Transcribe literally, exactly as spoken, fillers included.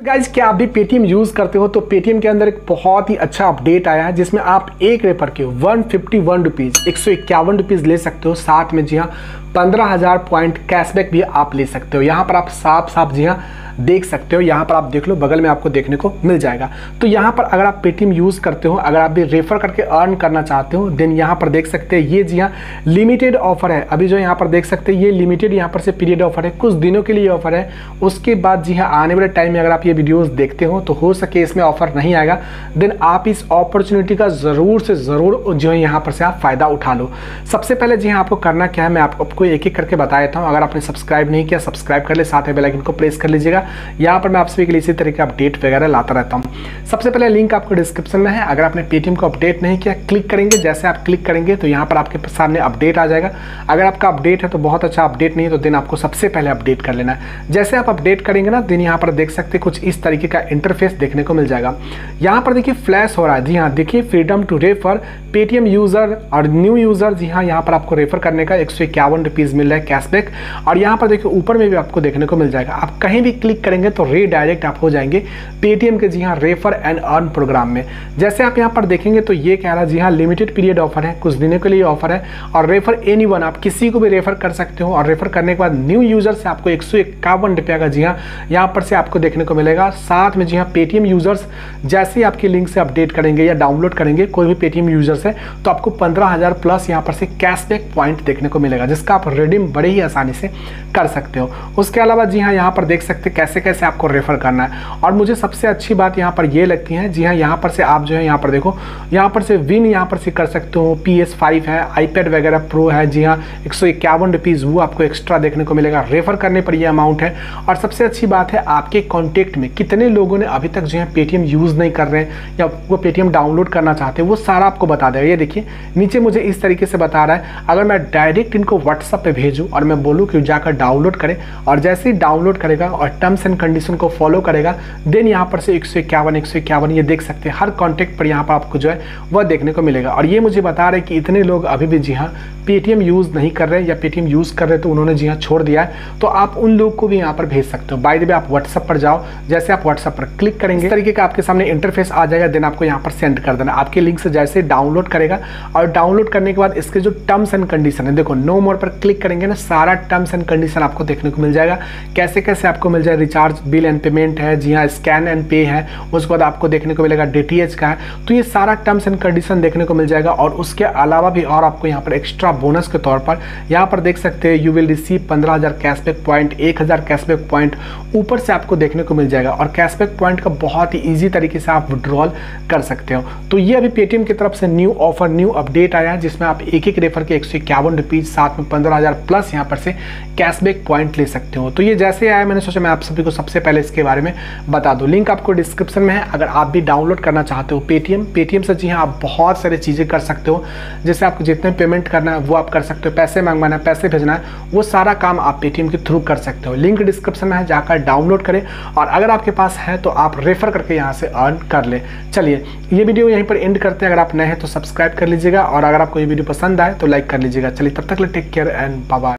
Guys क्या आप भी पेटीएम यूज़ करते हो? तो पेटीएम के अंदर एक बहुत ही अच्छा अपडेट आया है जिसमें आप एक रेफर के वन फिफ्टी वन रुपीज़ एक सौ इक्यावन रुपीज़ ले सकते हो। साथ में जी हाँ पंद्रह हज़ार पॉइंट कैशबैक भी आप ले सकते हो। यहाँ पर आप साफ साफ जी हाँ देख सकते हो, यहाँ पर आप देख लो, बगल में आपको देखने को मिल जाएगा। तो यहाँ पर अगर आप पेटीएम यूज़ करते हो, अगर आप भी रेफर करके अर्न करना चाहते हो, देन यहाँ पर देख सकते हैं ये जी हाँ लिमिटेड ऑफर है। अभी जो यहाँ पर देख सकते हैं ये लिमिटेड यहाँ पर से पीरियड ऑफर है, कुछ दिनों के लिए ऑफर है। उसके बाद जी हाँ आने वाले टाइम में अगर आप ये वीडियोस देखते हो तो हो सके इसमें ऑफर नहीं आएगा, देन आप इस अपॉर्चुनिटी का ज़रूर से ज़रूर जो है यहाँ पर से आप फ़ायदा उठा लो। सबसे पहले जी हाँ आपको करना क्या है, मैं आपको एक एक करके बता देता हूँ। अगर आपने सब्सक्राइब नहीं किया सब्सक्राइब कर ले, साथ में बेल आइकन को प्रेस कर लीजिएगा। यहाँ पर मैं आप सभी के लिए इसी तरह के अपडेट वगैरह लाता रहता हूँ। सबसे पहले लिंक आपको डिस्क्रिप्शन में है। अगर आपने पेटीएम को अपडेट नहीं किया क्लिक करेंगे, जैसे आप क्लिक करेंगे तो यहाँ पर आपके सामने अपडेट आ जाएगा। अगर आपका अपडेट है तो बहुत अच्छा, अपडेट नहीं है तो दिन आपको सबसे पहले अपडेट कर लेना है। जैसे आप अपडेट करेंगे ना दिन यहाँ पर देख सकते कुछ इस तरीके का इंटरफेस देखने को मिल जाएगा। यहाँ पर देखिए फ्लैश हो रहा है, जी हाँ देखिए freedom to refer Paytm user और न्यू यूज़र। जी हाँ यहाँ पर आपको रेफर करने का एक सौ इक्यावन रुपीज़ मिल रहा है कैशबैक। और यहाँ पर देखिए ऊपर में भी आपको देखने को मिल जाएगा। आप कहीं भी क्लिक करेंगे तो रीडायरेक्ट आप हो जाएंगे पेटीएम के जी हाँ रेफर एंड अर्न प्रोग्राम में। जैसे आप यहाँ पर देखेंगे तो ये कह रहा है जी हाँ लिमिटेड पीरियड ऑफर है, कुछ दिनों के लिए ऑफर है। और रेफर एनी वन, आप किसी को भी रेफर कर सकते हो। और रेफर करने के बाद न्यू यूज़र से आपको एक सौ इक्यावन रुपये का जी हाँ यहाँ पर से आपको देखने को मिलेगा। साथ में जी हाँ पेटीएम यूज़र्स जैसे ही आपके लिंक से अपडेट करेंगे या डाउनलोड करेंगे कोई भी पेटीएम यूज़र से, तो आपको पंद्रह हज़ार प्लस यहाँ पर से कैशबैक पॉइंट देखने को मिलेगा, जिसका आप रिडीम बड़े ही आसानी से कर सकते हो। उसके अलावा जी हाँ यहाँ पर देख सकते हैं कैसे कैसे आपको रेफर करना है। और मुझे सबसे अच्छी बात यहाँ पर ये लगती है, जी हाँ यहाँ पर से आप जो है यहाँ पर देखो, यहाँ पर से विन यहाँ पर से कर सकते हो। पी एस फाइव है, आईपैड वगैरह प्रो है, जी हाँ एक सौ इक्यावन रुपीज़ वो आपको एक्स्ट्रा देखने को मिलेगा रेफर करने पर ये अमाउंट है। और सबसे अच्छी बात है आपके कॉन्टेक्ट में कितने लोगों ने अभी तक जो है पेटीएम यूज़ नहीं कर रहे हैं या वो पेटीएम डाउनलोड करना चाहते हैं, वो सारा आपको बता देगा। ये देखिए नीचे मुझे इस तरीके से बता रहा है, अगर मैं डायरेक्ट इनको व्हाट्सअप पे भेजूँ और मैं बोलूँ कि जाकर डाउनलोड करें, और जैसे ही डाउनलोड करेगा और टर्म्स एंड कंडीशन को फॉलो करेगा, देन यहाँ पर से एक सौ इक्यावन एक सौ इक्यावन ये देख सकते हैं हर कॉन्टैक्ट पर यहाँ पर आपको जो है वह देखने को मिलेगा। और ये मुझे बता रहे हैं कि इतने लोग अभी भी जी हाँ पेटीएम यूज़ नहीं कर रहे या पेटीएम यूज़ कर रहे तो उन्होंने जी हाँ छोड़ दिया है, तो आप उन लोग को भी यहाँ पर भेज सकते हो। बाय द वे आप व्हाट्सअप पर जाओ, जैसे आप व्हाट्सअप पर क्लिक करेंगे इस तरीके का आपके सामने इंटरफेस आ जाएगा। देन आपको यहाँ पर सेंड कर देना आपके लिंक से, जैसे डाउनलोड करेगा और डाउनलोड करने के बाद इसके जो टर्म्स एंड कंडीशन है, देखो नो मोर पर क्लिक करेंगे ना, सारा टर्म्स एंड कंडीशन आपको देखने को मिल जाएगा। कैसे कैसे आपको मिल जाए, रिचार्ज बिल एंड पेमेंट है, जी हाँ स्कैन एंड पे है, उसके बाद आपको देखने को मिलेगा डीटीएच का है। तो ये सारा टर्म्स एंड कंडीशन देखने को मिल जाएगा। और उसके अलावा भी और आपको यहाँ पर एक्स्ट्रा बोनस के तौर पर यहाँ पर देख सकते हैं यू विल रिसीव पंद्रह हज़ार कैशबैक पॉइंट, एक हज़ार कैशबैक पॉइंट ऊपर से आपको देखने को मिल जाएगा। और कैशबैक पॉइंट का बहुत ही ईजी तरीके से आप विड्रॉल कर सकते हो। तो ये अभी पेटीएम की तरफ से न्यू ऑफर, न्यू अपडेट आया है जिसमें आप एक एक रेफर के एक सौ इक्यावन रुपीज़ साथ में पंद्रह हज़ार प्लस यहाँ पर से कैशबैक पॉइंट ले सकते हो। तो ये जैसे आया मैंने सोचा मैं आप सभी को सबसे पहले इसके बारे में बता दूं। लिंक आपको डिस्क्रिप्शन में है। अगर आप भी डाउनलोड करना चाहते हो पेटीएम, पेटीएम से जी हाँ आप बहुत सारी चीज़ें कर सकते हो। जैसे आपको जितने पेमेंट करना है वो आप कर सकते हो, पैसे मंगवाना है, पैसे भेजना है, वो सारा काम आप पेटीएम के थ्रू कर सकते हो। लिंक डिस्क्रिप्शन में है, जाकर डाउनलोड करें। और अगर आपके पास है तो आप रेफर करके यहाँ से अर्न कर ले। चलिए ये वीडियो यहीं पर एंड करते हैं। अगर आप नए हैं तो सब्सक्राइब कर लीजिएगा और अगर आपको ये वीडियो पसंद आए तो लाइक कर लीजिएगा। चलिए तब तक ले take care and bye bye.